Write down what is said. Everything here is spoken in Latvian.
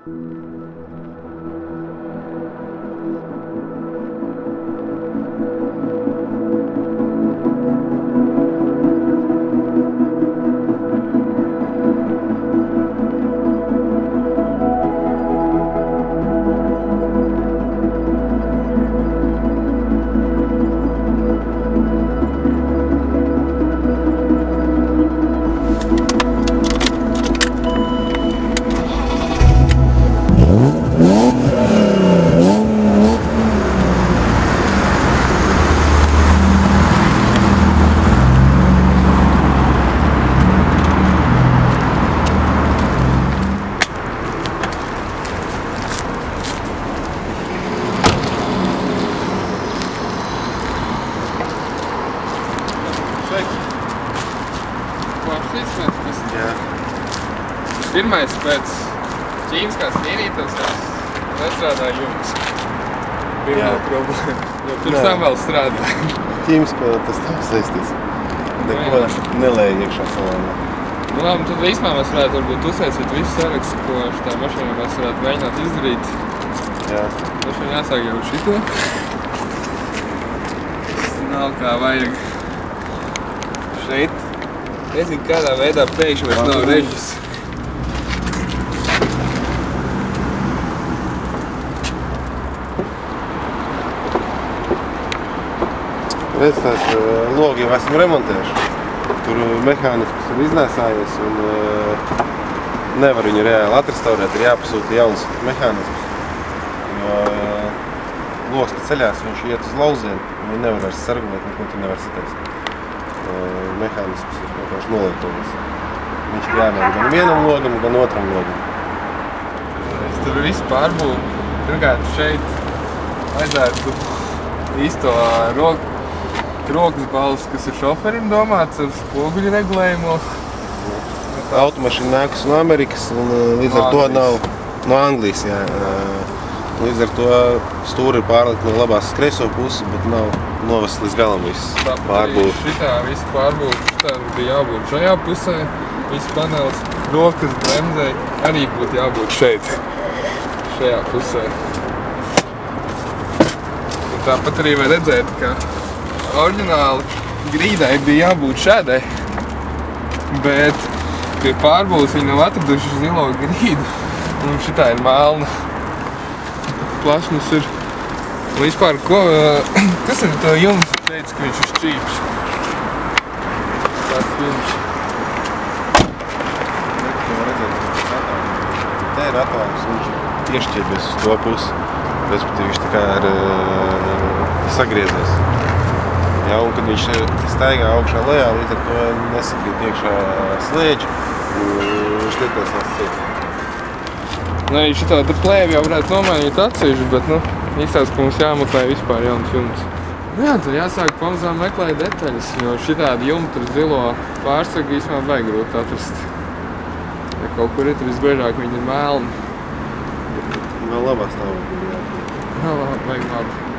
Pirmais pēc ķīmiskās tīrītas nestrādā jumts. Pirmā problēma. Jo pirms tam vēl strādā. Ķīmisko tas tā saistīts. Neko nelēja iekšā salāmā. Nu labi, tad vispār mēs varētu varbūt uztaisīt visu sarakstu, ko šitā mašīnā mēs varētu mēģināt izdarīt. Jā. Mašīna jāsāk jau šito. Tas nav kā vajag. Šeit. Nezinu, kādā veidā pēkšņi vairs nav režis. Redz, tās logi jau esam remontējuši. Tur mehānisms ir iznēsājies un nevar viņu reāli atrestaurēt, ir jāpasūta jauns mehānisms. Jo logs, kad ceļās, viņš iet uz lauziem, un viņi nevar vairs sargulēt, neko tur nevar sataisīt. Mehānisms ir vienkārši nolietojies. Viņš ir jāmēr gan vienam logam, gan otram logam. Es tur visu pārbūvu. Pirmkārt, šeit vajadzētu īsto rokas balvas, kas ir šoferim domāts ar spoguļu regulējumu. Automašīna nākas no Amerikas un līdz ar to nav no Anglijas, jā. Līdz ar to stūri ir pārlikt no labās kreiso puses, bet nav novest līdz galam viss pārbūvi. Šitā visu pārbūvi, šitā bija jābūt šajā pusē, viss panelis, rokas bremzei arī būtu jābūt šeit, šajā pusē. Un tāpat arī var redzēt, ka oriģināli grīdai bija jābūt šādai, bet pie pārbūves viņi nav atraduši zilo grīdu, un šitā ir melna. Plasmas ir. Vispār, kas ir to jums teica, ka viņš ir šķīps? Tas jums. Te ir atvārums, viņš ir iešķiebies uz to pusi, respektīvi viņš tā kā ir sagriezies. Jā, un kad viņš staigā augšā lejā, līdz ar to nesakrīt iekšā slieģi, viņš netaisās ciet. Nu, šitāda plēvi jau varētu nomainīt atsevišķi, bet, īstās, ka mums jāmeklē vispār jauns jumts. Nu jā, tad jāsāk pamazām meklēt detaļas, jo šitādi jumti ar zilo pārsegu īstenībā vajag grūti atrast. Ja kaut kur ir, tad visbiežāk viņi ir melni. Vēl labā stāvoklī, jā. Vēl vajag labi.